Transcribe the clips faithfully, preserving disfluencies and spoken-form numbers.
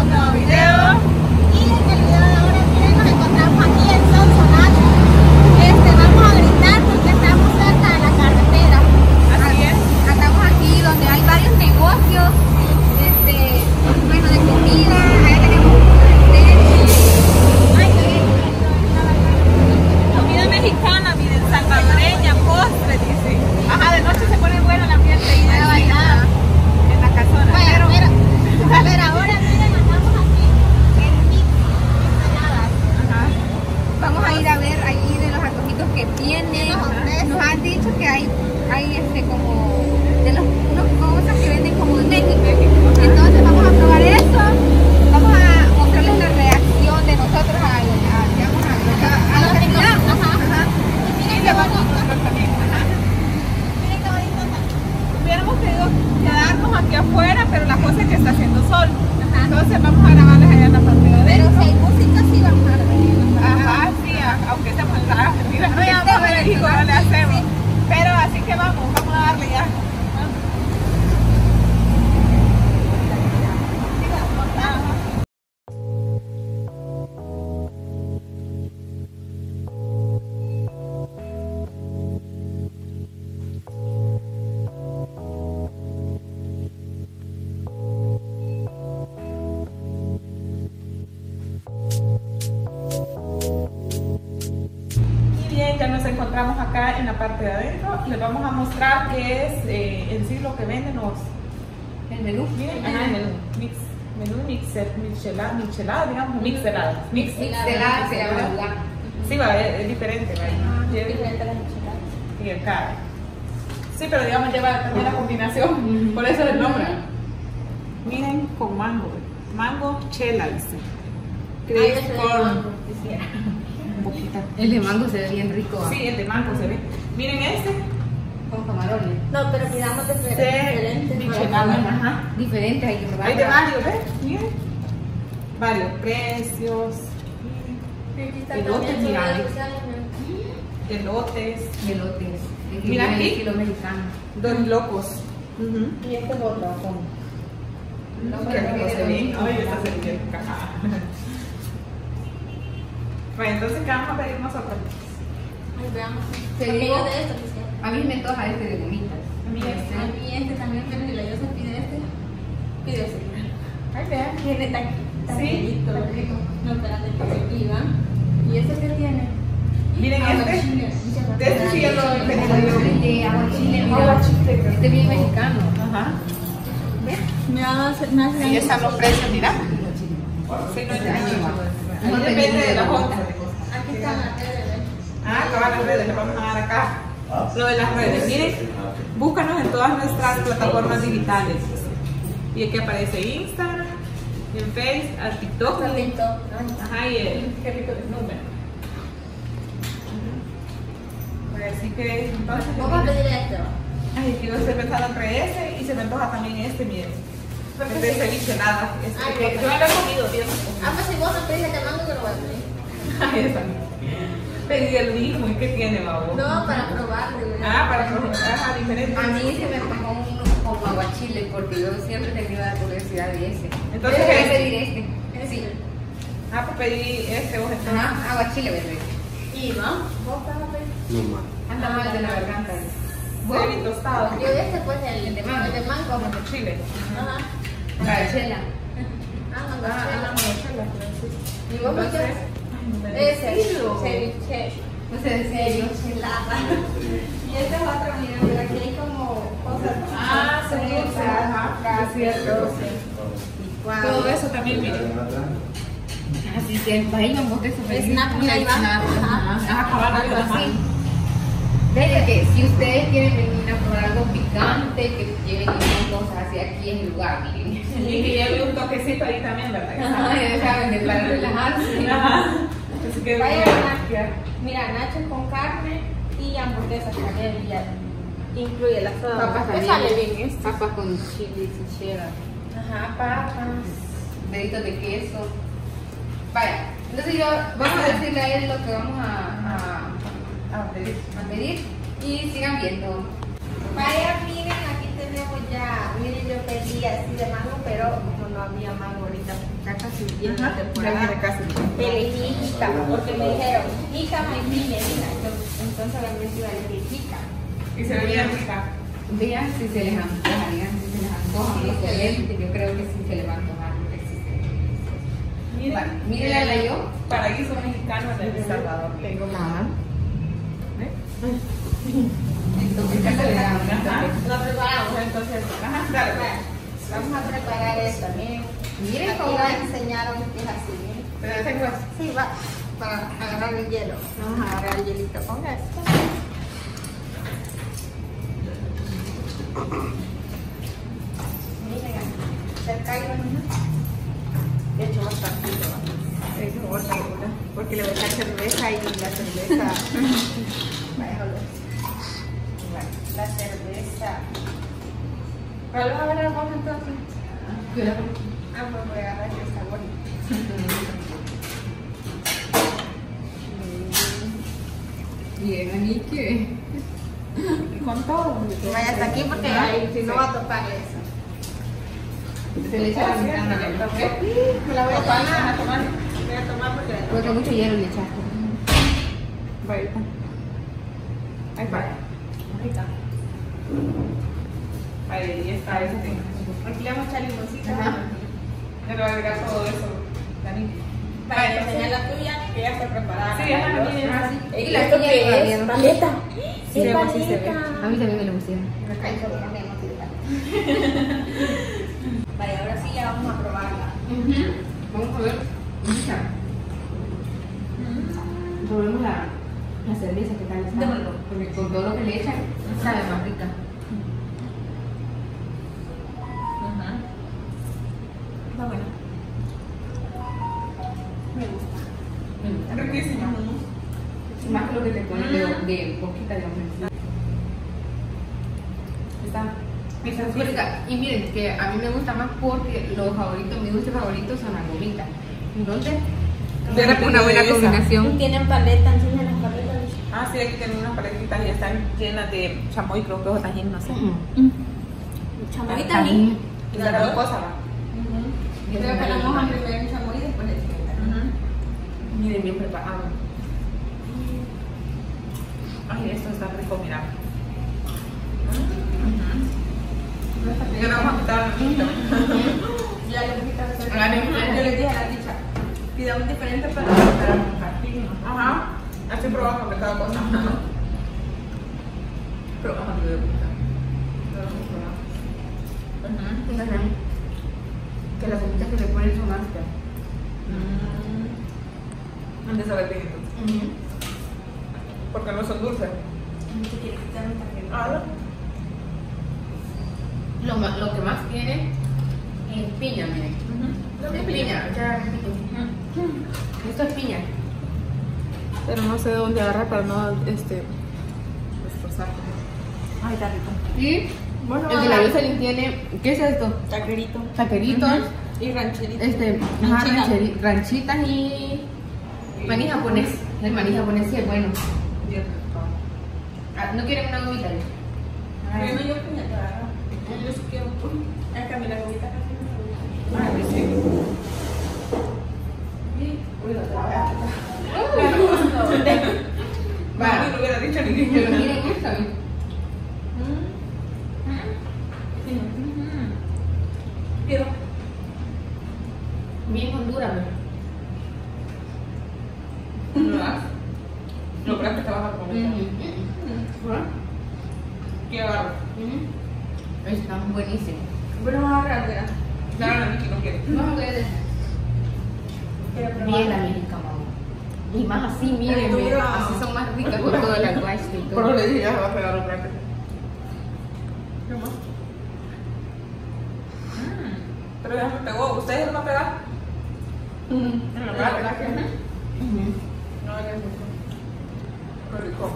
un nuevo video. Y en el video de ahora, miren, nos encontramos aquí en Sonsonate. Este, vamos a gritar porque estamos cerca de la carretera. Así es. Estamos aquí donde hay varios negocios, este, bueno, de comida. Ahí tenemos ay, qué bien. Comida mexicana, miren, salvadoreña, postre, dice. Ajá, de noche se pone bueno el ambiente ahí de bailar en la casona. Bueno, Pero, mira, a ver, ahora miren, andamos aquí en Mix Ensaladas. ajá. Vamos a ir a ver allí de los antojitos que tienen. Nos han dicho que hay, hay este como de los unas cosas que venden como de México. Entonces vamos a probar eso. Vamos a mostrarles la reacción de nosotros a, a, digamos, a, a, a lo que miramos. Ajá, ajá. Y miren qué bonito. Ajá. Miren qué bonito. Hubiéramos querido quedarnos aquí afuera, pero la cosa es que está haciendo sol. Ajá. Entonces vamos a grabarles allá en la parte de Pero adentro. si hay música, sí vamos a reír. Ajá, sí, a- aunque estemos en la mira, No, que ya estamos vamos, en México, no le hacemos. Pero así que vamos, vamos a darle ya. Y bien, ya nos encontramos acá en la parte de adentro. Les vamos a mostrar qué es eh, en sí lo que venden los. El menú. Miren, ajá, el menú. Mix, menú mixer, michelada, michelada, digamos, mixelada. Mix, Mixelada se llama el lugar. Sí, va, es, es diferente, va. Lleva- Diferente a las enchiladas. y el carne. Sí, pero digamos lleva también la combinación, por eso el nombre. Miren, con mango, mango chela, dice. Crisp corn. Un poquito. El de mango se ve bien rico. Sí, el de mango se ve. Miren este. Con camarones. No, pero pidamos de Se diferentes. michelada, ajá. Diferente, hay que probar. Hay de varios, ¿ves? Miren. Varios precios. Elotes, mira, elotes. Elotes. Mira aquí. Estilo mexicano. Dos locos. Y este es otro. Qué rico se ve. Ay, esta se ve bien encajada. Bueno, entonces, ¿qué vamos a pedir nosotros? Ay, veamos. Te Porque digo- yo de esto quisiera. A mí me antoja este de gomitas. A mí este. A mí este también, pero si la Yosa pide este, pide ese. Ay, vean. Tiene tan tan Sí, bellito. tan rico. No, espérate, que se piva. ¿Y este qué tiene? Miren este. De este sí ya lo he pedido yo. De aguachile, mira. Aguachile. Este bien mexicano. Ajá. Me hace, me hace. Ahí están los precios, mira. Sí, no es de año. Ahí depende de la onza. Aquí están las redes, ¿ves? Ah, todas las redes, les vamos a dar acá. Lo de las redes, miren, búscanos en todas nuestras plataformas digitales. Y aquí aparece Instagram, en Facebook, al TikTok. Bonito. Ajá, y el, qué rico el número. Así que entonces, Vamos a pedir esto. ay, yo estoy pensando entre ese y se me antoja también este, miren. Este es ceviche nada. Este, Ay, que yo lo he comido, bien. Ah, pues si vos no pedís el de mango, yo lo voy a pedir. Ahí está. Pedí el mismo, ¿y qué tiene, babo? No, para probarlo. güey. Ah, para probar, ajá, diferente. A mí se me antojó uno como aguachile porque yo siempre he tenido la curiosidad de ese. Entonces, Yo voy a este. pedir este. Sí. Ah, pues pedí este, vos entonces. Ajá, aguachile verde. Y vamos, vos vas a pedir. No más. Anda mal de la garganta. Huevo y tostado. Yo de este, pues el, El de mango. El de mango. Como chile. Ajá. Chela. Ah, Ah, no, ah, chela. monochela. ¿Y vos me Entonces, quieres? ay, no me Ese. decido. Ceviche. No sé decir. Chelada. Y este es otro, mira, mira, aquí hay como cosas. Ah, son dulces. Ajá, es cierto. Wow. Todo eso también, miren. Así que vayamos de eso. Snap, mira, ahí va. Ajá. Ajá, cabal, Algo ajá. así. Desde que si ustedes quieren venir a probar algo picante, que lleven cosas así, aquí es el lugar, miren. Y que lleve un toquecito ahí también, ¿verdad? Ajá, ya saben, de para relajarse. Ajá. Así que Vaya, ya. Mira, nachos con carne y hamburguesas también. Ya incluye las sodas. Papas Me también. sale bien esto. Papas con chile y cheddar. Ajá, papas. Deditos de queso. Vaya, entonces yo vamos a decirle a él lo que vamos a, a, A pedir. a pedir y sigan viendo. Vaya, miren, aquí tenemos ya. Miren, yo pedí así de mango, pero como no había mango ahorita, ya casi viene la Ajá, ya temporada. viene casi. Elegí jícama, porque me dijeron jícama y pimenina. Entonces realmente iba a elegir jícama. Y se ve bien rica. Vean si se les antoja, digan si se les antoja Sí, los se ve. clientes. Yo creo que sí se les va a antojar. Porque sí se Miren, Va, mírenla la yo. Paraíso mexicano de El Salvador. Tengo Ajá. ¿Eh? Entonces, ¿qué se le da? Ajá. Lo preparamos entonces. Ajá, dale. Bueno, vamos a preparar esto también. Miren Aquí cómo va a es. enseñar que es así. ¿eh? Pero ese es grueso. Sí, va para agarrar el hielo. Vamos a agarrar el hielito con esto. Miren, cerca hay una. De hecho, bastante. De hecho, bastante. Porque le voy a echar cerveza y la cerveza. Vaya, olor. Bueno, la cerveza. ¿Cuál va a ver el vos entonces? Ah, pues voy a agarrar el sabor. Bien, Anique. Y con todo. Vaya hasta aquí porque ahí si no va a topar eso. Se le echa la mitad. Me la voy a tomar. Voy a tomar porque Porque mucho hielo le echaste. Vaya. Ahí va. rica. Ahí está este. Aquí le vamos a echar limoncito. Ajá. Ya le voy a agregar todo eso, Dani. Para enseñar la tuya, que ya está preparada. Sí, ajá, miren, Ah, sí. ¿Y Y la esto tuya qué lleva es? bien. Paleta. Sí, Es sí se ve. A mí también me lo pusieron. Ay, solo ponemos igual. Vale, ahora sí ya vamos a probarla. Vamos a ver. Probemos la, la cerveza que tal está. Démoslo. Porque con todo lo que le echan, sabe más rica. Está bueno. Me gusta. Riquísima. Más que lo que te ponen de, de poquita de hombre. Está. Está súper rica. Y miren, que a mí me gusta más porque los favoritos, mis dulces favoritos son las gomitas. Entonces, De repente una buena esa. combinación. Tienen paleta, enseñan las paletas. Ah, sí, aquí tienen unas paletitas y están llenas de chamoy, creo que es tajín, no sé. Chamoy también. Y la dos cosas, va. Yo creo que la mojan primero en chamoy y después el Miren, bien preparado. Ay, esto está rico, mira. Ya no vamos a quitar la mitad. Ya le quita el Ah, le quita. Yo les dije a la dicha, pidamos diferente para para compartir. Ajá. Así probamos de cada cosa. Probamos de gusta. Que las gomitas que le ponen son ásperas. Han de saber bien entonces. Porque no son dulces. Ah, Lo, ma- lo que más tiene es piña, miren. no. Es piña, ya repito. Esto es piña. Pero no sé de dónde agarrar para no este esforzar. Ay, está rico. Y Bueno, el de la Jocelyn tiene, ¿qué es esto? Taquerito. Taqueritos, Y rancherito. este, ajá, Ranchita. rancheri- ranchitas y maní japonés. El maní japonés sí es bueno. Ah, ¿no quieren una gomita? Pero yo piña te agarro. Yo sí quiero. Es que a mí la gomita casi no me gusta. Ah, sí. Uy, no te la voy a quitar. Va, no lo hubiera dicho ni Pero miren esto. Quiero. Bien Honduras, ¿no? ¿No das? No, pero es que te vas a comer. ¿Qué agarro? Están buenísimos. Bueno, vamos a agarrar, mira. Claro, la Miki no quiere. Vamos a ver. Quiero probar. Bien americano. Y más así, miren, Ay, miren, dura. así son más ricas con toda la guacha y Por todo. lo que dije, ya se va a pegar otra vez. ¿Qué más? Pero ya me pegó. ¿Ustedes no me pegaron? En la verdad que no es mucho. Qué rico.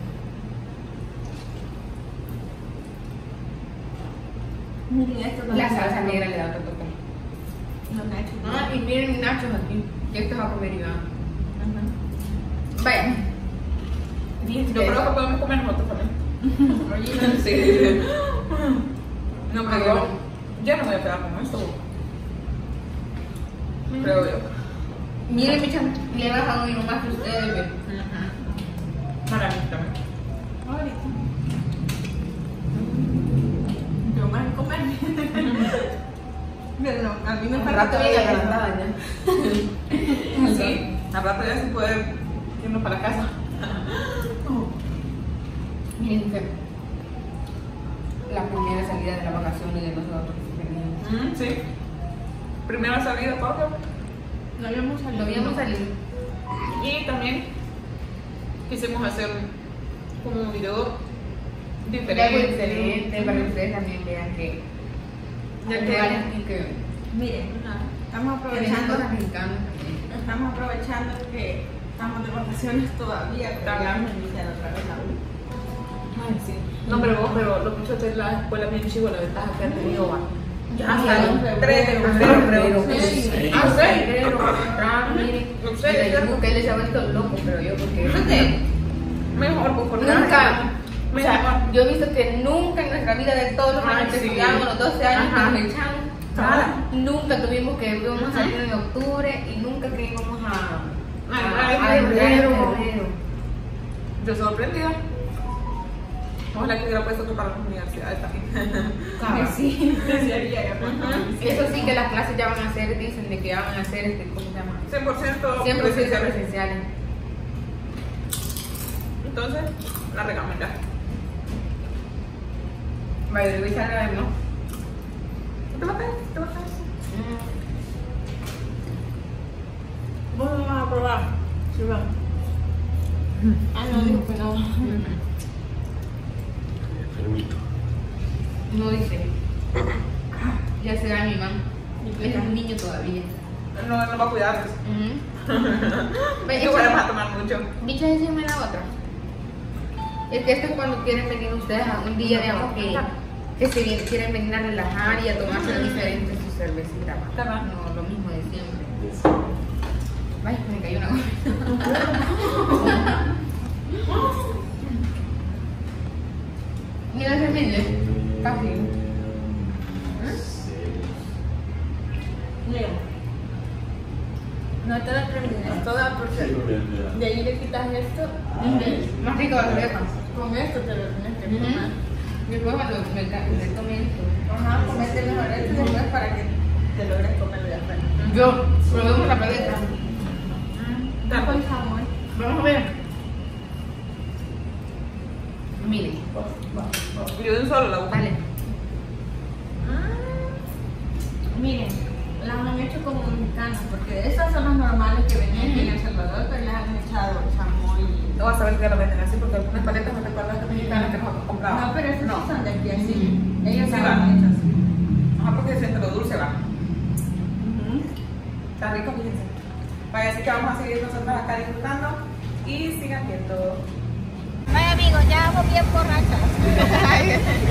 Miren esto. La salsa negra le da otro toque. Los nachos. Ah, y miren nachos aquí. Que esto va a comer Iván. Vaya. Yo creo que podemos comer nosotros también. Sí. No, pero yo no me voy a pegar con esto. creo yo. Miren, mi cham, le he bajado yo más que ustedes, ve. Para mí también. Ahorita. Yo más comer. Pero no, a mí me Un falta rato bien todavía. agrandada ya. Sí, al rato ya se puede irnos para la casa. Miren que la primera salida de la vacación de nosotros. Mm, sí. Primera salida, Pablo. No habíamos salido. Lo habíamos salido. Y también quisimos hacer como un video Algo diferente. diferente para que ustedes también vean que Ya hay que- lugares aquí que Miren, estamos que dejan aprovechando. cosas mexicanas. Estamos aprovechando que estamos de vacaciones todavía. Pero ya vamos a iniciar otra vez la U. Ay, sí. No, pero vos, pero los muchachos de la escuela bien chivo, la ventaja que han tenido va. Hasta el tres de febrero, febrero, creo. Sí. Sí. Ah, No sé. febrero, ah, miren. No sé, Mira, ¿cierto? yo que él se ha vuelto loco, pero yo porque Fíjate, mejor, pues, porque nunca, o mejor. sea, yo he visto que nunca en nuestra vida de todos los Ay, años que sí. estudiamos, los doce años Ajá. que nos echamos, Nada. nunca tuvimos que íbamos a Ajá. salir en octubre y nunca que íbamos a Ay, a- a ay, entrar en febrero. febrero. Yo sorprendida. Ojalá que hubiera puesto otro para las universidades también. Cabal. Sí, desearía ya. Y eso sí que las clases ya van a ser, dicen de que ya van a ser, este, ¿cómo se llama? cien por ciento cien por ciento presenciales. presenciales. Entonces, la recomendar. Vaya, voy a sacar, ¿no? ¿Te vas a hacer? ¿Te vas a hacer? Vos no vas a probar. Sí, va. Ah, no, digo que no. Enfermito. No dice. Ya se da mi mamá. Es un niño todavía. No, no va a cuidar. Ve, Yo voy a tomar mucho. Dicho eso, me la otra. Es que esto es cuando quieren venir ustedes a un día, digamos que, que se vienen- quieren venir a relajar y a tomarse diferentes sus cervecitas. ¿va? Está bien. No, lo mismo de siempre. Vaya, me cayó una gota. Mira ese mille. Casi. Mira. No te la terminé toda porque de ahí le quitas esto. Más rico la cerveza. Con esto te lo tienes que tomar. Después cuando me, ca- me tomé esto. Ajá, comete mejor esto y después para que te logres comerlo de afuera. Yo, probemos la paleta. ¿Está con jamón? Vamos a ver. Miren, Yo de un solo la busco. vale. Miren, las han hecho como mexicanas, porque esas son las normales que venían aquí en El Salvador, pero les han echado chamoy. No vas a ver que lo venden así porque algunas paletas me recuerdan a estas mexicanas que nos hemos comprado. No, pero esas no. sí son de aquí así. Ellos Sí, sí va. han hecho así. Ajá, porque siento lo dulce va. Está rico, fíjense. Vaya, así que vamos a seguir nosotros acá disfrutando y sigan viendo. Vaya amigos, ya vamos bien borrachas.